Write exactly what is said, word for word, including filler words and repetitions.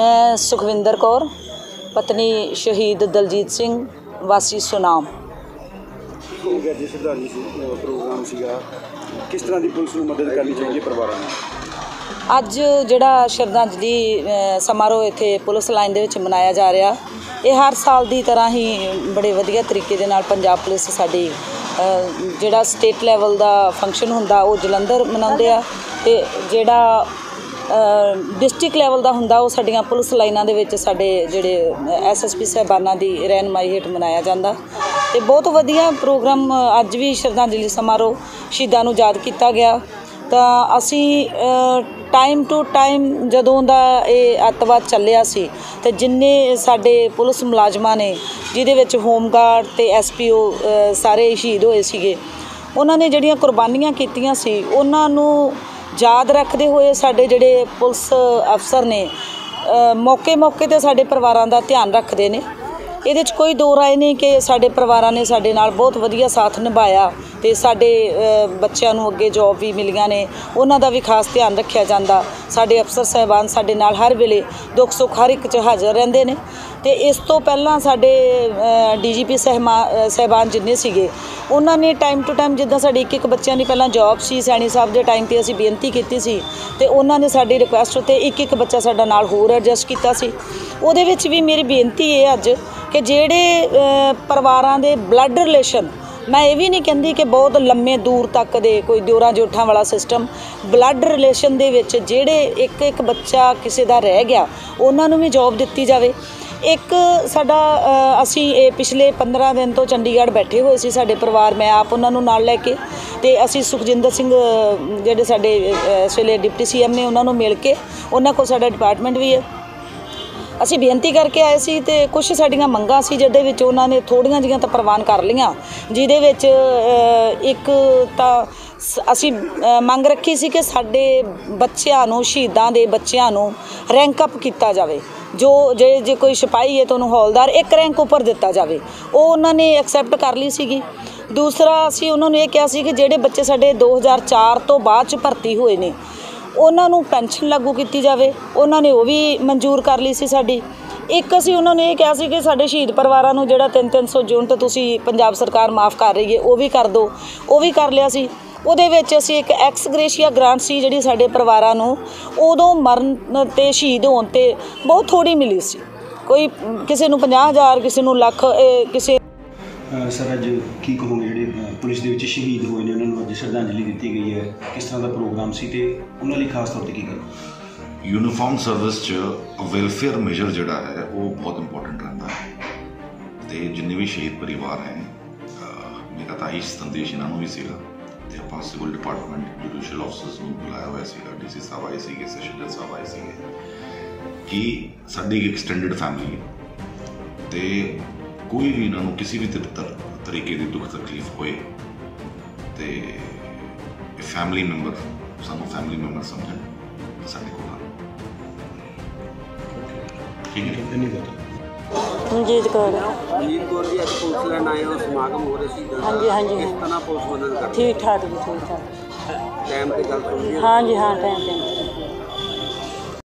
मैं सुखविंदर कौर पत्नी शहीद दलजीत सिंह वासी सुनाम। प्रोग्राम सीगा किस तरह की पुलिस नूं मदद करनी चाहिए परिवारों में? अज जिहड़ा श्रद्धांजलि समारोह इत्थे पुलिस लाइन दे विच मनाया जा रहा, ये हर साल की तरह ही बड़े वधिया तरीके दे नाल पंजाब पुलिस साडी जिहड़ा स्टेट लैवल का फंक्शन हुंदा वो जलंधर मनाउंदे आ ते जिहड़ा डिस्ट्रिक्ट लैवल का हुंदा वो साडियां पुलिस लाइनां दे विच साडे जिहड़े एस एस पी साहबानां दी रहनुमाई हेठ मनाया जांदा ते बहुत वधिया प्रोग्राम अज भी श्रद्धांजलि समारोह शहीदां नूं याद किया गया। तो असी टाइम टू टाइम जदों दा ये अतवाद चलिया सी ते जिन्ने साडे पुलिस मुलाजमां ने जिहदे विच होमगार्ड ते एस पी ओ सारे शहीद होए सीगे, उन्हां ने जिहड़ियां कुर्बानियां कीतियां सी उन्हां नूं याद रखते हुए साडे जिहड़े पुलिस अफसर ने मौके मौके ते साडे परिवारां दा ध्यान रखते हैं। ये कोई दो राय नहीं कि साडे परिवारां ने साडे नाल बहुत वधिया साथ निभाया ते साडे बच्चों नूं अगे जॉब भी मिलियां ने, उन्हां दा भी खास ध्यान रखिया जांदा। साडे अफसर साहबान साडे नाल हर वेले दुख सुख हर एक च हाज़र रहिंदे ने ते इस तो पहलां साडे डी जी पी सहमा साहबान जिन्ने सीगे उन्हां ने टाइम टू टाइम जिद्दां साडे एक एक बच्चों की पहलां जॉब सी सैनी साहब के टाइम पर असीं बेनती कीती सी ते उन्हां ने साडी रिक्वेस्ट उत्ते एक एक बच्चा साडा नाल होर एडजस्ट कीता सी। उहदे विच भी मेरी बेनती है अज कि जिहड़े परिवारां दे ब्लड रिलेशन, मैं ये भी नहीं कहती कि बहुत लम्मे दूर तक दे कोई दियोरां जोठां वाला सिस्टम, ब्लड रिलेशन दे विच जिहड़े एक एक बच्चा किसी दा रह गया उन्हां नूं भी जॉब दित्ती जावे। एक साडा असी ये पिछले पंद्रह दिन तो चंडीगढ़ बैठे हुए सी साडे परिवार, मैं आप उन्हां नूं नाल लैके ते असी सुखजिंदर सिंह जिहड़े साडे इस वेले डिप्टी सी एम ने उन्हां नूं मिल के उन्हां कोल साडा डिपार्टमेंट भी है, असी बेनती करके आए सी ते कुछ साडियां मंगां सी जिहदे विच उन्हां ने थोड़ियां जिहियां तां प्रवान कर लियां, जिहदे विच एक तां असी मंग रखी सी कि साडे बच्चिआं नूं शहीदां दे बच्चिआं नूं रैंक अप किया जाए। जो जे जे कोई सिपाही है तो उन्होंने हौलदार एक रैंक उपर दिता जाए, वो उन्होंने एक्सैप्ट कर ली सी। दूसरा असी उन्होंने ये कहा सी कि जिहड़े बच्चे साडे दो हज़ार चार तो बाद च भर्ती होए ने उन्होंने पेंशन लागू की जाए, उन्होंने वो भी मंजूर कर ली सी साडी। एक असी उन्होंने ये कहा सी कि साडे शहीद परिवारां नूं जिहड़ा तीन तीन सौ यूनिट तुसीं पंजाब सरकार माफ़ कर रही है वो भी कर दो, वो भी कर लिया सी। उहदे विच असीं एक एक्स ग्रेशिया ग्रांट सी जिहड़ी साडे परिवारां नूं उदों मरण ते शहीद होण ते बहुत थोड़ी मिली सी, कोई किसी नूं पचास हज़ार किसी नूं लख किसी। सर अज की कहोगे जिहड़े पुलिस दे विच शहीद होए ने उन्हां नूं अज श्रद्धांजलि दित्ती गई है, किस तरह का प्रोग्राम सी ते उन्हां लई खास तौर ते की करो? यूनीफॉर्म सर्विस च वेलफेयर मेजर जिहड़ा है वो बहुत इंपॉर्टेंट रहता है ते जिन्ने भी शहीद परिवार हैं मेरा तां इह संदेश इन्हां नूं भी सीगा ते आपां सिविल डिपार्टमेंट जुडिशियल ऑफिसर्स नूं बुलाया होया सीगा, डी सी साहब आए सीगे, सैशनर साहब आए सीगे कि साडी एक्सटेंडेड फैमिली ते कोई भी इन्हां नूं किसी भी तरीके की दुख तकलीफ होए ते फैमिली मैंबर सानूं फैमिली मैंबर समझण साडे कोल ठीक है। धन्यवाद। मनजीत कौर मनजीत कौर जी, अज पुलिस लैन आए हो, समागम हो रहे सी, हाँ जी हाँ जी किस तरह पुलिस मदद कर ठीक ठाक जी, ठीक ठाक टाइम पे गल सुन? हाँ जी हाँ टाइम टाइम